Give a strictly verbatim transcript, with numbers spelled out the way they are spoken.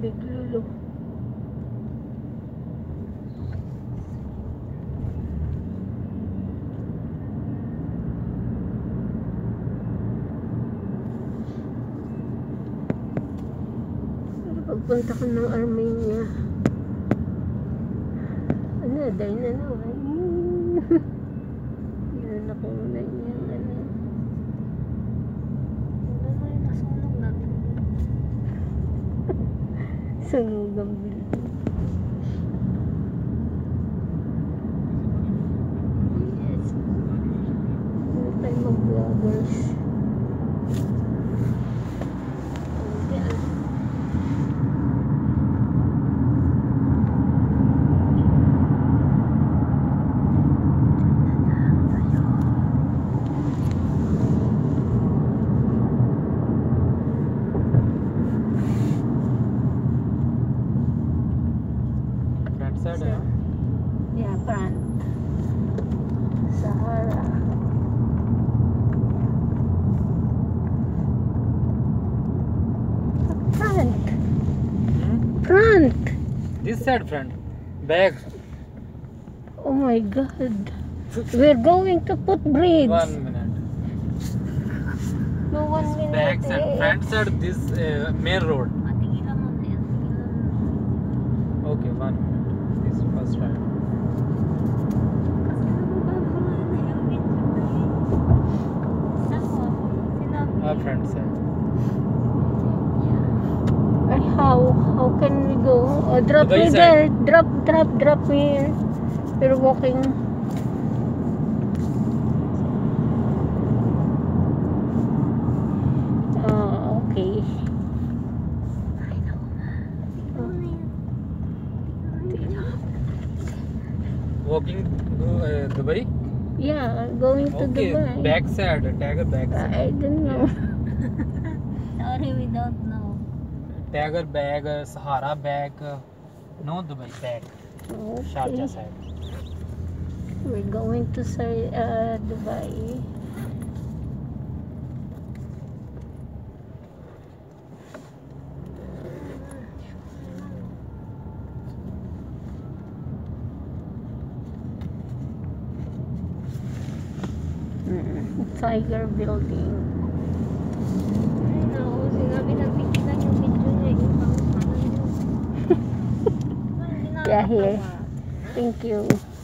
tubig, Lulu. Pagpunta ka ng Armenia, ano, dahil na naman. Yun na kung na yan, ano. Ano na yung nasunog natin? Sunog ang building. Yes. Ano tayo mag-vloggers? Side, so, yeah, front. Sahara. Front. Hmm? Front. This side front. Back. Oh my God. We're going to put bridge. One minute. No, one This minute. back side, eh. front side. This uh, main road. Okay, one minute. This first right. Our front side. Ay, how? How can we go? Oh, drop Dubai me side. there. Drop, drop, drop me here. We're walking. Oh, okay. Walking to uh, Dubai. Yeah, going to Okay, Dubai. back side. Tiger back side. I don't know. Sorry, we don't know. Tiger bag, uh, Sahara bag. Uh, no Dubai bag. Sharjah Okay. side. We're going to say uh, Dubai. Mm, Tiger building. Ay, naku, sinabi na pigilan yung video niya. Yung pang Yeah, here. nakakatawa. Thank you.